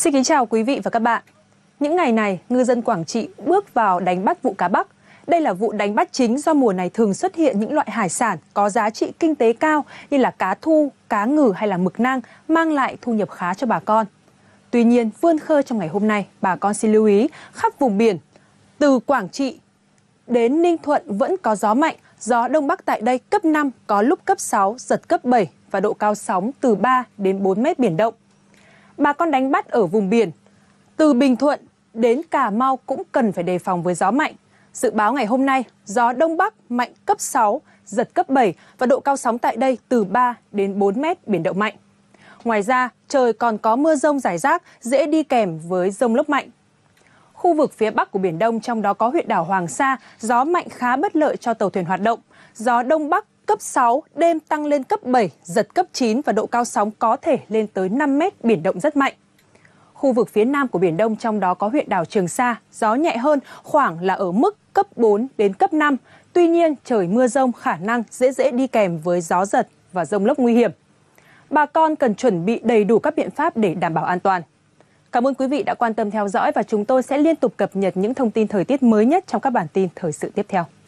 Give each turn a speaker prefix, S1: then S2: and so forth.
S1: Xin kính chào quý vị và các bạn. Những ngày này, ngư dân Quảng Trị bước vào đánh bắt vụ cá Bắc. Đây là vụ đánh bắt chính do mùa này thường xuất hiện những loại hải sản có giá trị kinh tế cao như là cá thu, cá ngừ hay là mực nang, mang lại thu nhập khá cho bà con. Tuy nhiên, vươn khơi trong ngày hôm nay, bà con xin lưu ý khắp vùng biển từ Quảng Trị đến Ninh Thuận vẫn có gió mạnh, gió Đông Bắc tại đây cấp 5, có lúc cấp 6, giật cấp 7 và độ cao sóng từ 3 đến 4 mét biển động. Bà con đánh bắt ở vùng biển từ Bình Thuận đến Cà Mau cũng cần phải đề phòng với gió mạnh. Dự báo ngày hôm nay, gió Đông Bắc mạnh cấp 6, giật cấp 7 và độ cao sóng tại đây từ 3 đến 4 mét biển động mạnh. Ngoài ra, trời còn có mưa rông rải rác, dễ đi kèm với dông lốc mạnh. Khu vực phía Bắc của Biển Đông, trong đó có huyện đảo Hoàng Sa, gió mạnh khá bất lợi cho tàu thuyền hoạt động. Gió Đông Bắc cấp 6, đêm tăng lên cấp 7, giật cấp 9 và độ cao sóng có thể lên tới 5 mét, biển động rất mạnh. Khu vực phía Nam của Biển Đông, trong đó có huyện đảo Trường Sa, gió nhẹ hơn, khoảng là ở mức cấp 4 đến cấp 5. Tuy nhiên, trời mưa rông khả năng dễ đi kèm với gió giật và dông lốc nguy hiểm. Bà con cần chuẩn bị đầy đủ các biện pháp để đảm bảo an toàn. Cảm ơn quý vị đã quan tâm theo dõi và chúng tôi sẽ liên tục cập nhật những thông tin thời tiết mới nhất trong các bản tin thời sự tiếp theo.